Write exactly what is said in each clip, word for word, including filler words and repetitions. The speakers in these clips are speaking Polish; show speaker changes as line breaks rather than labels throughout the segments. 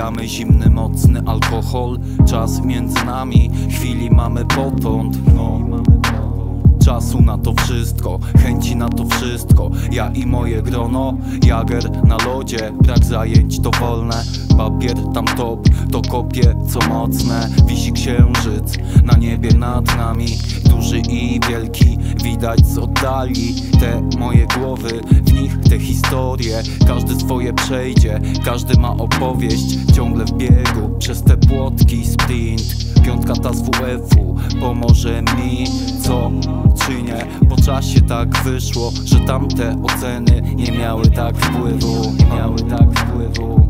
Pijamy zimny, mocny alkohol. Czas między nami, chwili mamy potąd, no. Czasu na to wszystko, chęci na to wszystko. Ja i moje grono, jager na lodzie. Brak zajęć to wolne, papier tam top. To kopie co mocne, wisi księżyc na niebie nad nami. Duży i wielki, widać z oddali te moje głowy, w nich te historie. Każdy swoje przejdzie, każdy ma opowieść. Ciągle w biegu, przez te płotki sprint. Piątka ta z W F-u pomoże mi, co czynię. Po czasie tak wyszło, że tamte oceny nie miały tak wpływu. Nie miały tak wpływu.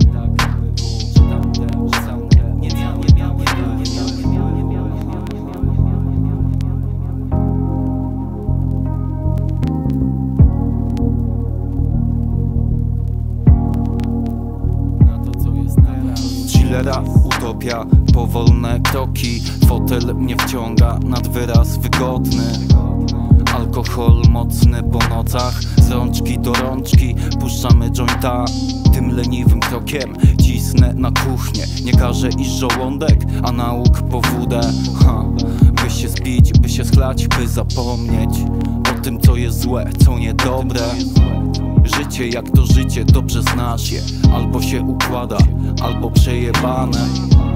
Chillera, utopia, powolne kroki. Fotel mnie wciąga nad wyraz wygodny. Alkohol mocny po nocach, z rączki do rączki puszczamy jointa. Tym leniwym krokiem cisnę na kuchnię. Nie każę iść żołądek, a nauk po wódę. Ha, by się zbić, by się schlać, by zapomnieć o tym co jest złe, co niedobre. Życie jak to życie, dobrze znasz je. Albo się układa, albo przejebane.